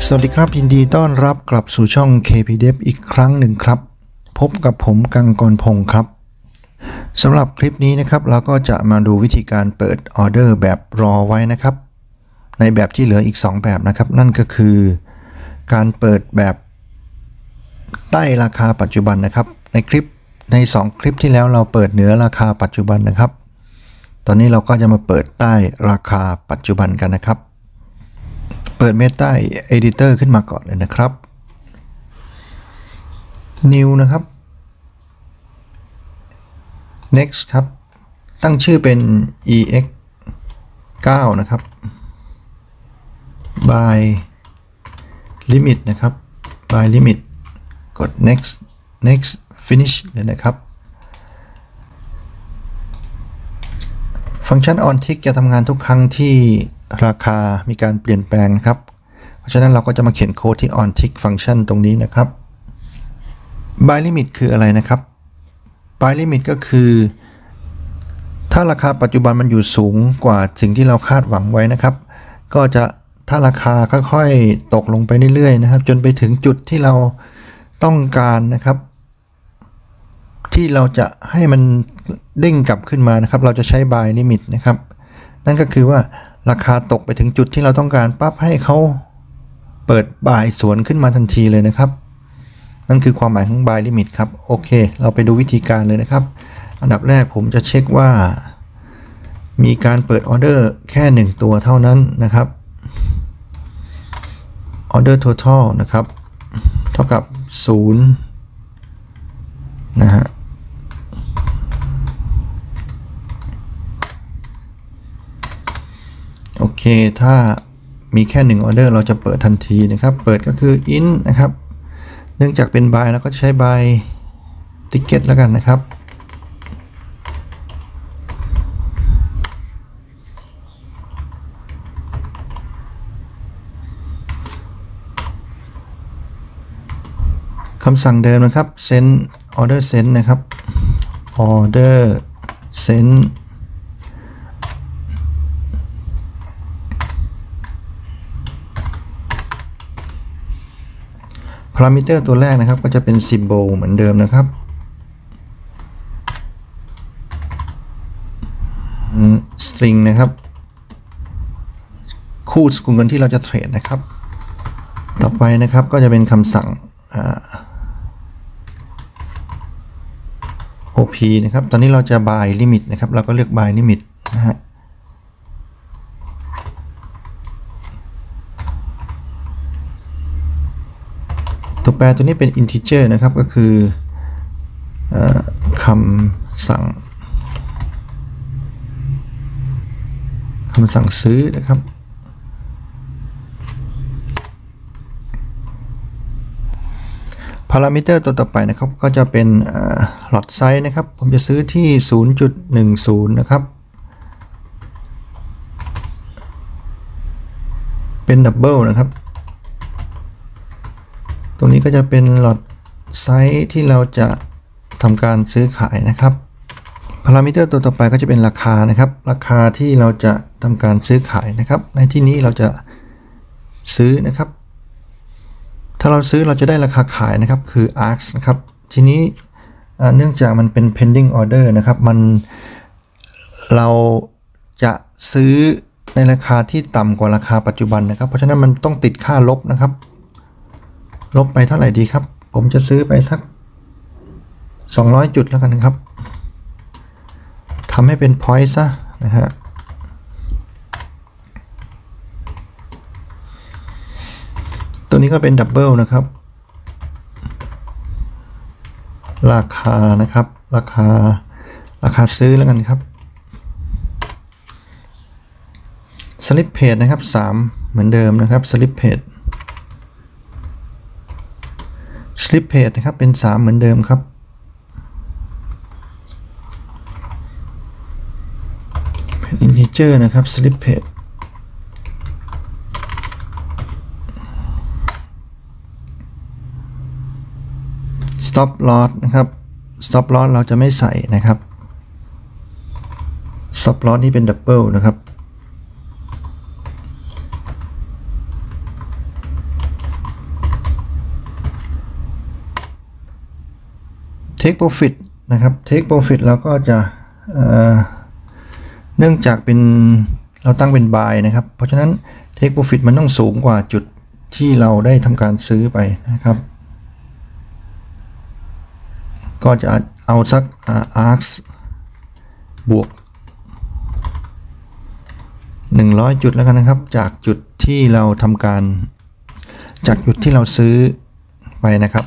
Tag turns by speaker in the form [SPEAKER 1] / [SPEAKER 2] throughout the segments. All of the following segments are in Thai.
[SPEAKER 1] สวัสดีครับยินดีต้อนรับกลับสู่ช่อง KPDev อีกครั้งหนึ่งครับพบกับผมกังกรพงศ์ครับสำหรับคลิปนี้นะครับเราก็จะมาดูวิธีการเปิดออเดอร์แบบรอไว้นะครับในแบบที่เหลืออีก2แบบนะครับนั่นก็คือการเปิดแบบใต้ราคาปัจจุบันนะครับใน2คลิปที่แล้วเราเปิดเหนือราคาปัจจุบันนะครับตอนนี้เราก็จะมาเปิดใต้ราคาปัจจุบันกันนะครับเปิด Meta Editor ขึ้นมาก่อนเลยนะครับ New นะครับ Next ครับตั้งชื่อเป็น EX 9 นะครับ By Limit นะครับ By Limit กด Next Finish เลยนะครับฟังก์ชัน On Tick จะทำงานทุกครั้งที่ราคามีการเปลี่ยนแปลงนะครับเพราะฉะนั้นเราก็จะมาเขียนโค้ดที่ On Tick ฟังก์ชันตรงนี้นะครับ Buy Limit คืออะไรนะครับ Buy Limit ก็คือถ้าราคาปัจจุบันมันอยู่สูงกว่าสิ่งที่เราคาดหวังไว้นะครับก็จะถ้าราคาค่อยๆตกลงไปเรื่อยๆนะครับจนไปถึงจุดที่เราต้องการนะครับที่เราจะให้มันเด้งกลับขึ้นมานะครับเราจะใช้ Buy Limit นะครับนั่นก็คือว่าราคาตกไปถึงจุดที่เราต้องการปั๊บให้เขาเปิด Buy สวนขึ้นมาทันทีเลยนะครับนั่นคือความหมายของ Buy Limit ครับโอเคเราไปดูวิธีการเลยนะครับอันดับแรกผมจะเช็คว่ามีการเปิดออเดอร์แค่1ตัวเท่านั้นนะครับ Order Total นะครับเท่ากับ0นะฮะโอเคถ้ามีแค่1ออเดอร์เราจะเปิดทันทีนะครับเปิดก็คือ in นะครับเนื่องจากเป็น buy แล้วก็ใช้ buy ticket แล้วกันนะครับคำสั่งเดิมนะครับ send order send นะครับ order sendพารามิเตอร์ตัวแรกนะครับก็จะเป็น symbol เหมือนเดิมนะครับstring นะครับคู่สกุลเงินที่เราจะเทรดนะครับต่อไปนะครับก็จะเป็นคำสั่งOP นะครับตอนนี้เราจะ buy limit นะครับเราก็เลือก buy limit นะฮะตัวแปรตัวนี้เป็น integer นะครับก็คือคำสั่งซื้อนะครับพารามิเตอร์ตัวต่อไปนะครับก็จะเป็นlot size นะครับผมจะซื้อที่ 0.10 นะครับเป็น double นะครับตรงนี้ก็จะเป็น lot size ที่เราจะทำการซื้อขายนะครับพารามิเตอร์ตัวต่อไปก็จะเป็นราคานะครับราคาที่เราจะทำการซื้อขายนะครับในที่นี้เราจะซื้อนะครับถ้าเราซื้อเราจะได้ราคาขายนะครับคือ ask นะครับทีนี้เนื่องจากมันเป็น pending order นะครับเราจะซื้อในราคาที่ต่ำกว่าราคาปัจจุบันนะครับเพราะฉะนั้นมันต้องติดค่าลบนะครับลบไปเท่าไหร่ดีครับผมจะซื้อไปสัก200จุดแล้วกันนะครับทำให้เป็น point ซะนะฮะตัวนี้ก็เป็นดับเบิลนะครับราคานะครับราคาซื้อแล้วกันครับสลิปเพจนะครับ3เหมือนเดิมนะครับสลิปเพจนะครับเป็น3เหมือนเดิมครับเป็น integer นะครับสลิปเพจstop loss นะครับ stop loss เราจะไม่ใส่นะครับ stop loss นี่เป็น double นะครับ take profit นะครับ take profit เราก็จะเนื่องจากเป็นเราตั้งเป็น buy นะครับเพราะฉะนั้น take profit มันต้องสูงกว่าจุดที่เราได้ทำการซื้อไปนะครับก็จะเอาสักarcs บวก100 จุดแล้วกันนะครับจากจุดที่เราทำการจากจุดที่เราซื้อไปนะครับ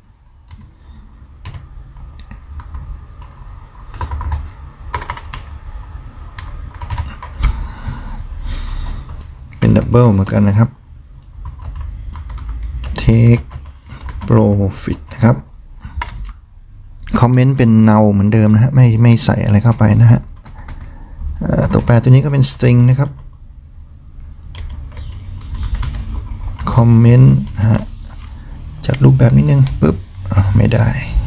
[SPEAKER 1] เป็นดับเบิลเหมือนกันนะครับ take profit นะครับคอมเมนต์เป็น null เหมือนเดิมนะฮะไม่ใส่อะไรเข้าไปนะฮะตัวแปรตัวนี้ก็เป็น string นะครับคอมเมนต์ฮะจัดรูปแบบนิดนึงปึ๊บไม่ได้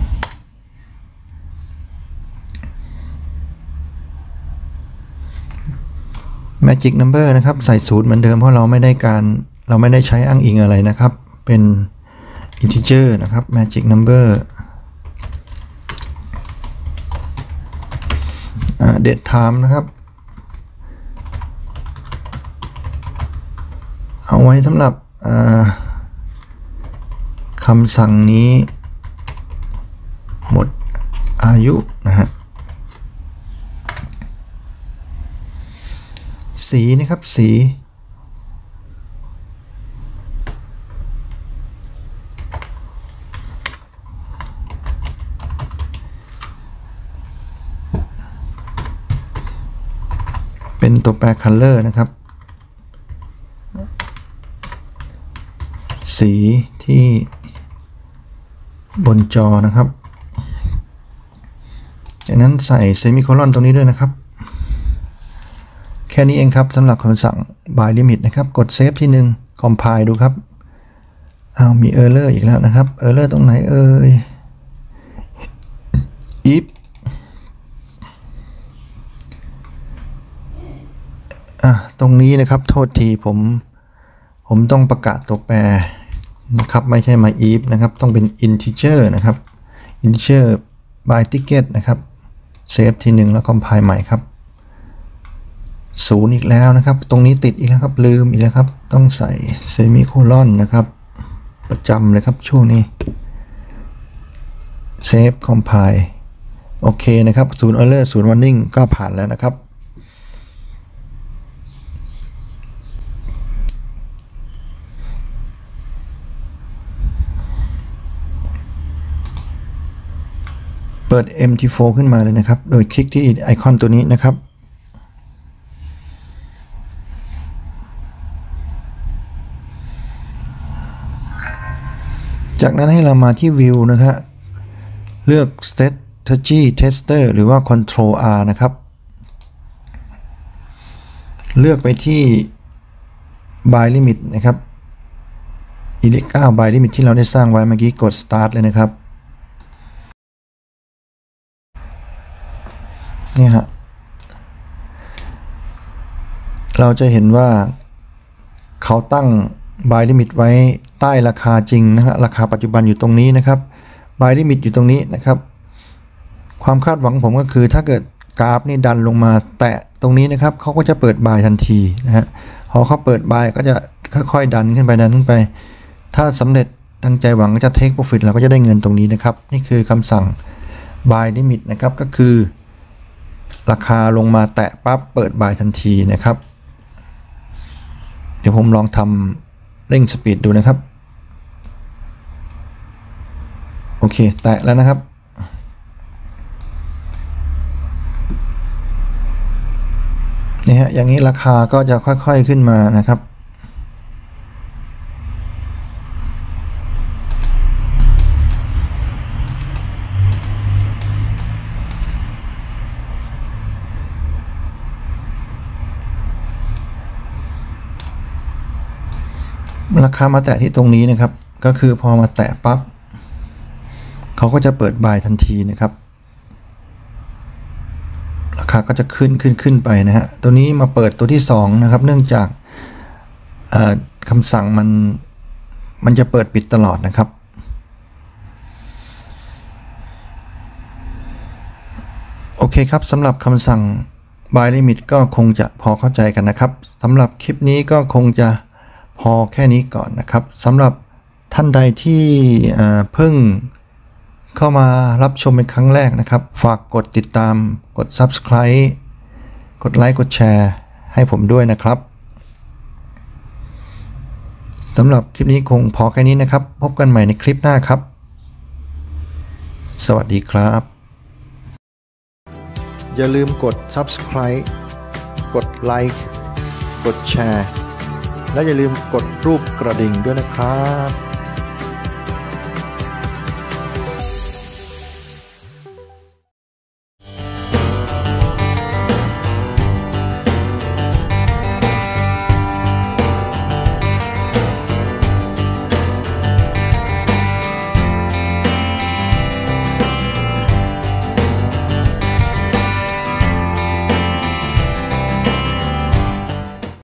[SPEAKER 1] Magic Number นะครับใส่ศูนย์เหมือนเดิมเพราะเราไม่ได้ใช้อ้างอิงอะไรนะครับเป็น integer นะครับ Magic Number date time นะครับเอาไว้สำหรับคำสั่งนี้หมดอายุนะฮะสีนะครับสีเป็นตัวแปร color นะครับสีที่บนจอนะครับจากนั้นใส่เซมิโคลอนตรงนี้ด้วยนะครับแค่นี้เองครับสำหรับคำสั่ง by limit นะครับกดเซฟที่1 compile ดูครับมี error อีกแล้วนะครับ error ตรงไหนifตรงนี้นะครับโทษทีผมต้องประกาศตัวแปรนะครับไม่ใช่มา if นะครับต้องเป็น integer นะครับ integer by ticket นะครับเซฟที1แล้ว compile ใหม่ครับ0อีกแล้วนะครับตรงนี้ติดอีกแล้วครับลืมอีกแล้วครับต้องใส่เซมิโคลอนนะครับประจำเลยครับช่วงนี้เซฟ compile โอเคนะครับ0 error 0 warning ก็ผ่านแล้วนะครับเปิด MT4 ขึ้นมาเลยนะครับโดยคลิกที่ไอคอนตัวนี้นะครับจากนั้นให้เรามาที่ View นะครับเลือก Strategy Tester หรือว่า Control R นะครับเลือกไปที่ By Limit นะครับ Elite 9 By Limit ที่เราได้สร้างไว้เมื่อกี้กด Start เลยนะครับนี่ฮะเราจะเห็นว่าเขาตั้ง buy limit ไว้ใต้ราคาจริงนะฮะราคาปัจจุบันอยู่ตรงนี้นะครับ buy limit อยู่ตรงนี้นะครับความคาดหวังผมก็คือถ้าเกิดกราฟนี่ดันลงมาแตะตรงนี้นะครับเขาก็จะเปิด buy ทันทีนะฮะพอเขาเปิด buy ก็จะค่อยๆดันขึ้นไปถ้าสำเร็จตั้งใจหวังจะ take profit เราก็จะได้เงินตรงนี้นะครับนี่คือคำสั่ง buy limit นะครับก็คือราคาลงมาแตะปั๊บเปิด buy ทันทีนะครับเดี๋ยวผมลองทำเร่งสปีดดูนะครับโอเคแตะแล้วนะครับนี่ฮะอย่างนี้ราคาก็จะค่อยๆขึ้นมานะครับราคามาแตะที่ตรงนี้นะครับก็คือพอมาแตะปั๊บเขาก็จะเปิดบายทันทีนะครับราคาก็จะขึ้นไปนะฮะตัวนี้มาเปิดตัวที่2นะครับเนื่องจากคำสั่งมันจะเปิดปิดตลอดนะครับโอเคครับสำหรับคำสั่ง by limit ก็คงจะพอเข้าใจกันนะครับสำหรับคลิปนี้ก็คงจะพอแค่นี้ก่อนนะครับสำหรับท่านใดที่เพิ่งเข้ามารับชมเป็นครั้งแรกนะครับฝากกดติดตามกด Subscribe กดไลค์กดแชร์ให้ผมด้วยนะครับสำหรับคลิปนี้คงพอแค่นี้นะครับพบกันใหม่ในคลิปหน้าครับสวัสดีครับอย่าลืมกด Subscribe กดไลค์กดแชร์และอย่าลืมกดรูปกระดิ่งด้วยนะครับ